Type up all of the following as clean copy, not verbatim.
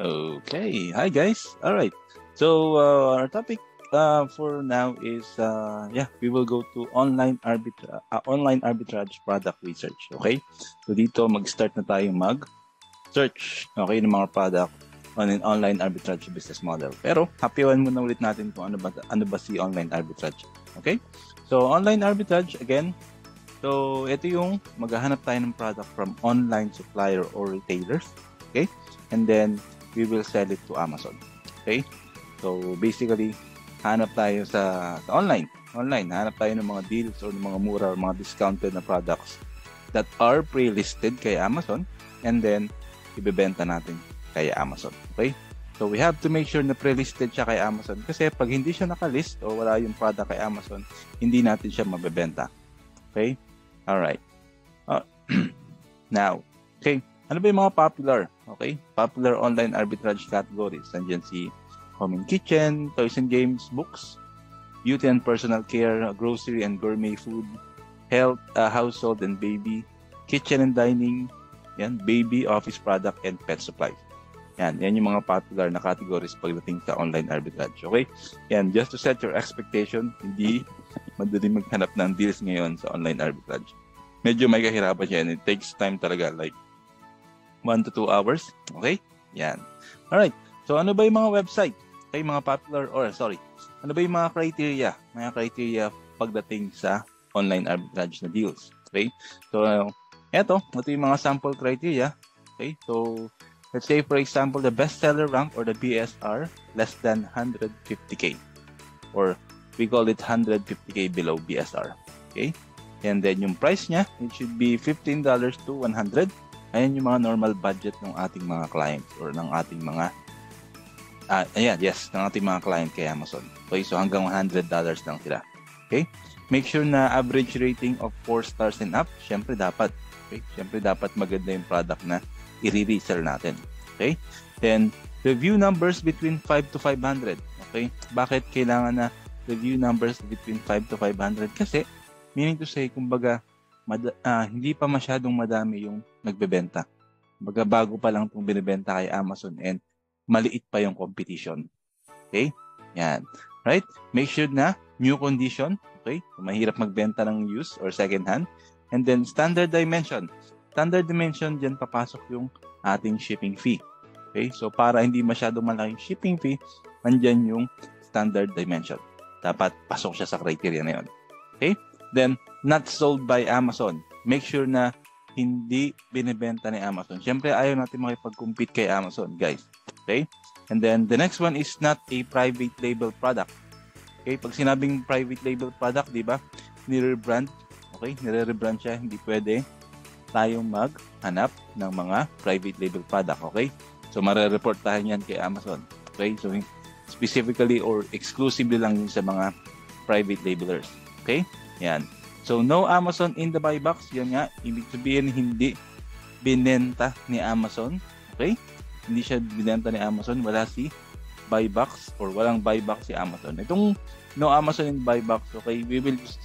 Okay. Hi, guys. All right. So our topic for now is we will go to online arbitrage product research. Okay. So dito mag-start na tayo mag-search, okay, ng mga product on an online arbitrage business model. Pero happy-wan muna ulit natin kung ano ba si online arbitrage. Okay? So online arbitrage again. So ito yung maghahanap tayo ng product from online supplier or retailers. Okay? And then we will sell it to Amazon. Okay? So basically, hanap tayo sa online. Hanap tayo ng mga deals or ng mga mura or mga discounted na products that are pre-listed kay Amazon, and then ibebenta natin kay Amazon. Okay? So we have to make sure na pre-listed siya kay Amazon, kasi pag hindi siya nakalist o wala yung product kay Amazon, hindi natin siya mabebenta. Okay? Alright. Now, okay. Ano ba yung mga popular? Okay? Popular online arbitrage categories. Nandiyan si home and kitchen, toys and games, books, beauty and personal care, grocery and gourmet food, health, household and baby, kitchen and dining, yan, baby, office product, and pet supplies. Yan yung mga popular na categories pagdating sa online arbitrage. Okay? Yan, just to set your expectation, hindi madaling maghanap ng deals ngayon sa online arbitrage. Medyo may kahirapan siya, and it takes time talaga, like 1 to 2 hours. Okay? Yan. Alright. So, ano ba yung mga website? Okay, mga popular, ano ba yung mga criteria? Mga criteria pagdating sa online arbitrage na deals. Okay? So, ito yung mga sample criteria. Okay? So, let's say, for example, the bestseller rank or the BSR less than 150K. Or, we call it 150K below BSR. Okay? And then, yung price niya, it should be $15 to $100. Ayan yung mga normal budget ng ating mga clients or ng ating mga ng ating mga client kay Amazon. Okay, so hanggang $100 lang sila. Okay? Make sure na average rating of 4 stars and up. Syempre dapat. Okay? Syempre dapat maganda yung product na i-resell natin. Okay? Then, review numbers between 5 to 500. Okay? Bakit kailangan na review numbers between 5 to 500? Kasi, meaning to say, kumbaga, hindi pa masyadong madami yung nagbebenta. Baga bago pa lang itong binibenta kay Amazon, and maliit pa yung competition. Okay? Yan. Right? Make sure na new condition. Okay? Mahirap magbenta ng used or second hand. And then standard dimension. Standard dimension, dyan papasok yung ating shipping fee. Okay? So para hindi masyadong malaking shipping fee, nandyan yung standard dimension. Dapat pasok siya sa criteria na yun. Okay? Then, not sold by Amazon. Make sure na hindi binibenta ni Amazon. Siyempre, ayaw natin makipag-compete kay Amazon, guys. Okay? And then, the next one is not a private label product. Okay? Pag sinabing private label product, di ba? Nire-rebrand. Okay? Nire-rebrand siya. Hindi pwede tayong maghanap ng mga private label product. Okay? So, mare-report tayo yan kay Amazon. Okay? So, specifically or exclusively lang yun sa mga private labelers. Okay? Yan. So, no Amazon in the buy box. Yan nga. Ibig sabihin, hindi binenta ni Amazon. Okay? Hindi siya binenta ni Amazon. Wala si buy box or walang buy box si Amazon. Itong no Amazon in buy box, okay, we will use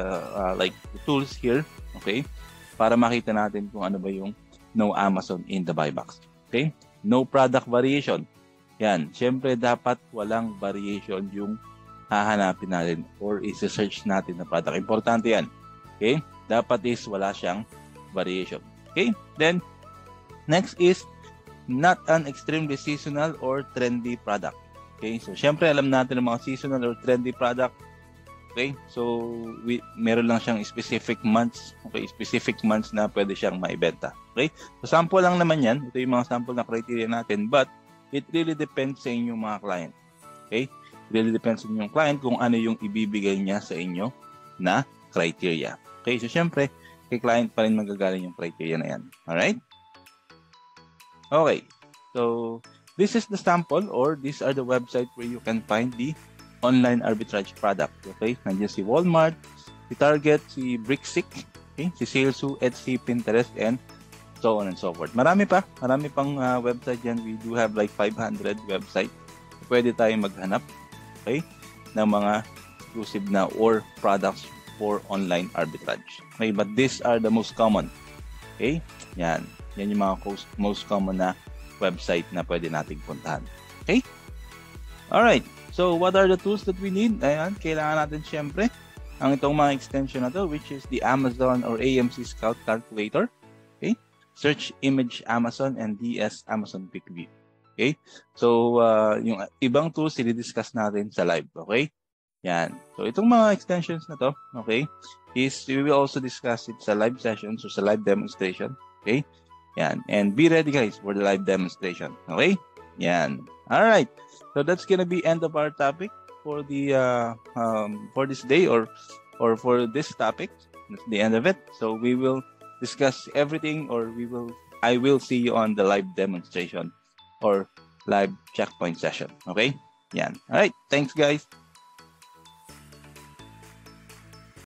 like the tools here, okay, para makita natin kung ano ba yung no Amazon in the buy box. Okay? No product variation. Yan. Siyempre, dapat walang variation yung hahanapin natin or i-search natin na product. Importante yan. Okay? Dapat is wala siyang variation. Okay? Then, next is not an extremely seasonal or trendy product. Okay? So, syempre, alam natin ng mga seasonal or trendy product. Okay? So, meron lang siyang specific months. Okay? Specific months na pwede siyang maibenta. Okay? So, sample lang naman yan. Ito yung mga sample na criteria natin. But, it really depends sa inyong mga client. Okay? Really depends on yung client kung ano yung ibibigay niya sa inyo na criteria. Okay, so syempre, kay client pa rin magagaling yung criteria na yan. Alright? Okay, so this is the sample or these are the website where you can find the online arbitrage product. Okay, nandiyan si Walmart, si Target, si Brixic, okay, si Salesu, Etsy, Pinterest, and so on and so forth. Marami pang website yan. We do have like 500 website. Pwede tayong maghanap, okay, ng mga exclusive na or products for online arbitrage. Okay, but these are the most common. Okay? Yan yung mga most common na website na pwede nating puntahan. Okay? Alright. So, what are the tools that we need? Ayan, kailangan natin syempre ang itong mga extension na to, which is the Amazon or AMC Scout Calculator. Okay? Search Image Amazon and DS Amazon QuickView. Okay? So, yung ibang tools, i-discuss natin sa live. Okay? Yan. So, itong mga extensions na to, okay, is we will also discuss it sa live sessions or sa live demonstration. Okay? Yan. And be ready guys for the live demonstration. Okay? Yan. Alright. So, that's gonna be end of our topic for the for this day or for this topic. That's the end of it. So, we will discuss everything or I will see you on the live demonstration or live checkpoint session. Okay? Yan. Alright. Thanks guys.